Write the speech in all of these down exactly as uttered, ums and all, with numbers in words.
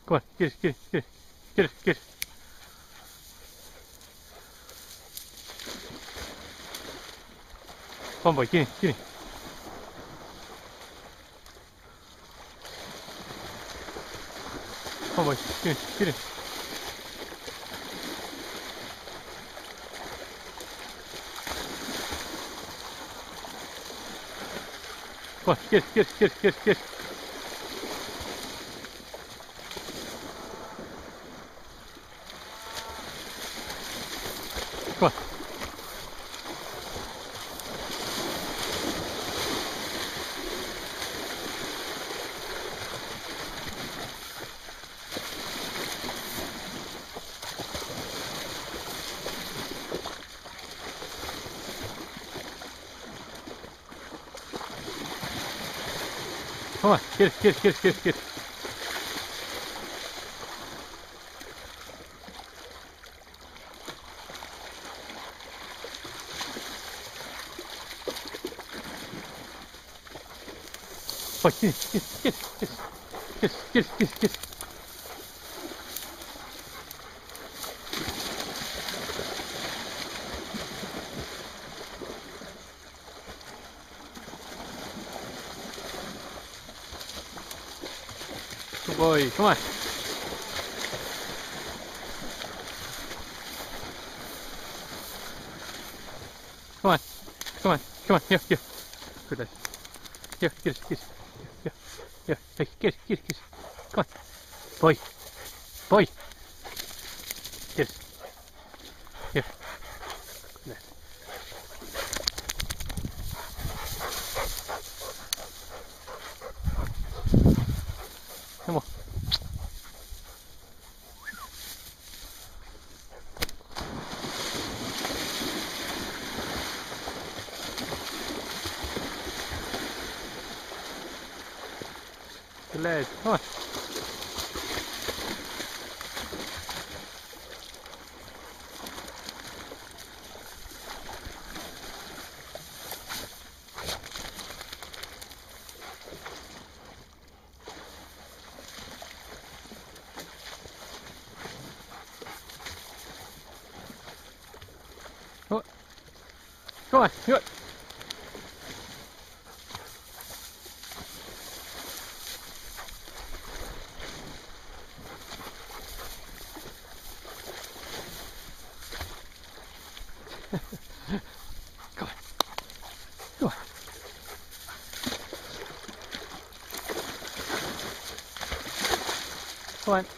Come on, get it, get it, get it, get it, get it. Come on, boy, get in, get in. Come on, boy, get in, get in. Come on, get it, get it, get it, get it, get it. Come on. Come on, get it, get it, get it, get it, get it. Boy, get it, get it, get it, get it, get it, get it, get it, get it. Good boy, come on. Come on, come on, come on, here, here. Good lad. Here, get it, get it. Here, here, hey, get it, get it, get it. Come on. Boy, boy. Get it. Here. Good lad. Come on. Good lad, come on. Come on, come on, good. Come on, come on. Come on.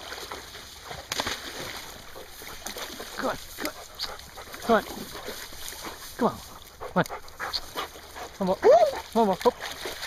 Come on, come on. Come on. Come on. Come on. Come on. Come on. Come on.